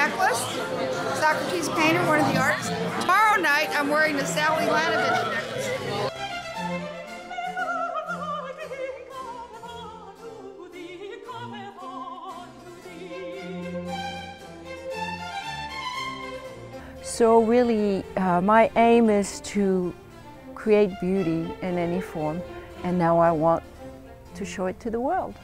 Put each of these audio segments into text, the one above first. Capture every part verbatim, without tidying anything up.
necklace. Socrates painter, one of the artists. Tomorrow night, I'm wearing the Sally Lanovich necklace. So really, uh, my aim is to create beauty in any form, and now I want to show it to the world.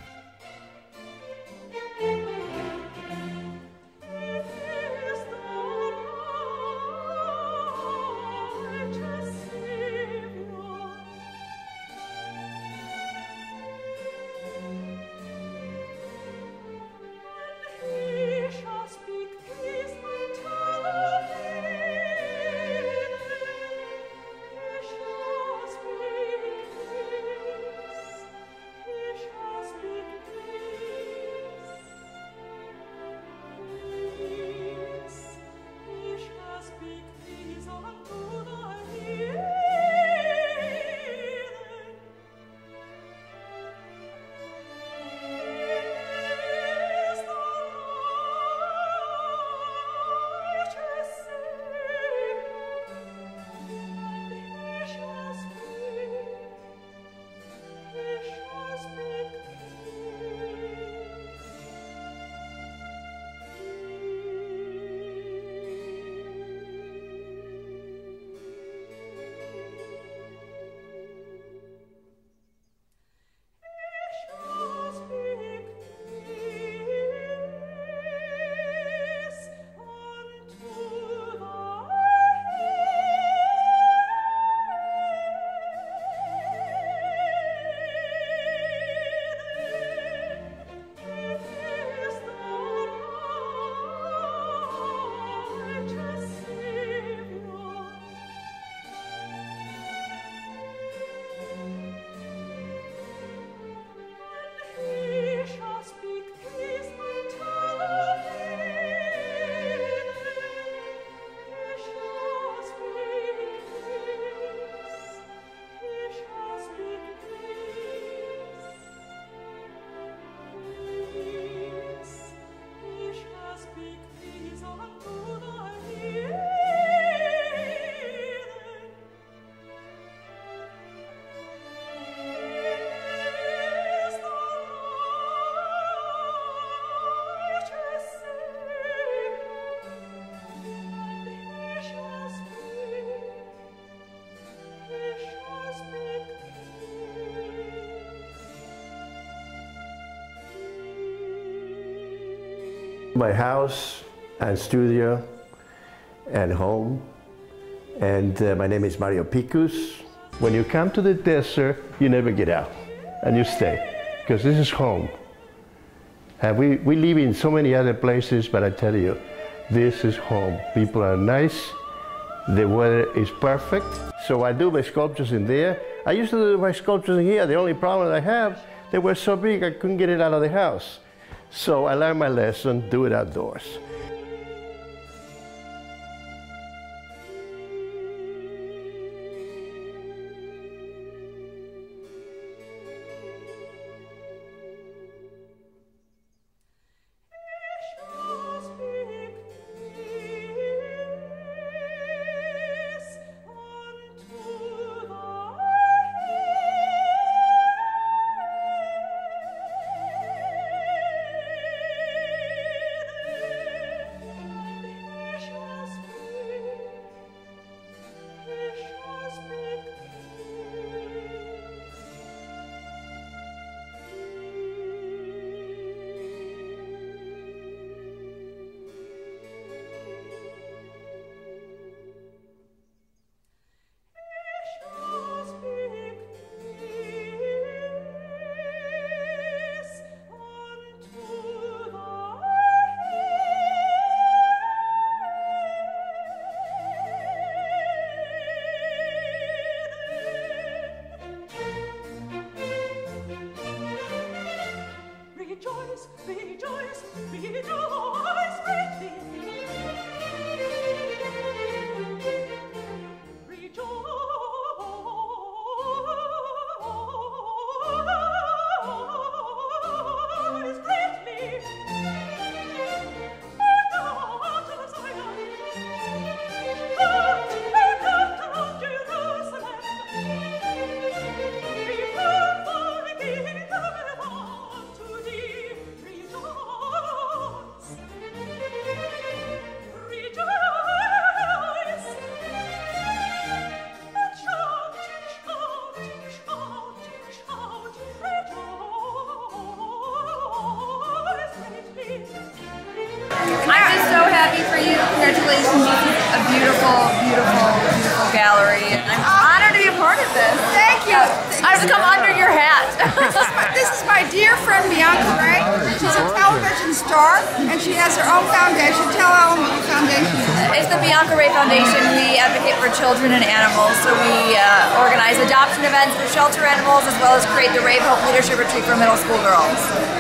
My house and studio and home, and uh, my name is Mario Picus. When you come to the desert, you never get out, and you stay, because this is home. And we, we live in so many other places, but I tell you, this is home. People are nice, the weather is perfect. So I do my sculptures in there. I used to do my sculptures in here. The only problem I have, they were so big I couldn't get it out of the house. So I learned my lesson, do it outdoors. you. Congratulations. A beautiful, beautiful, beautiful gallery. And I'm honored to be a part of this. Thank you. I've come under your hat. This is, my, this is my dear friend Bianca Ray. She's a television star, and she has her own foundation. Tell Ellen what your foundation is. It's the Bianca Ray Foundation. We advocate for children and animals, so we uh, organize adoption events for shelter animals, as well as create the Ray Hope Leadership Retreat for middle school girls.